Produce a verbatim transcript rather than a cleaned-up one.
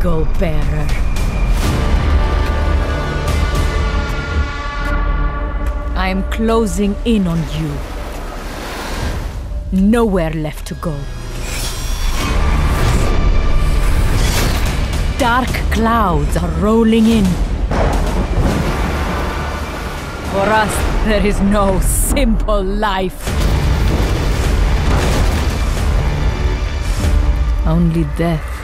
Eagle-bearer. I am closing in on you. Nowhere left to go. Dark clouds are rolling in. For us, there is no simple life. Only death.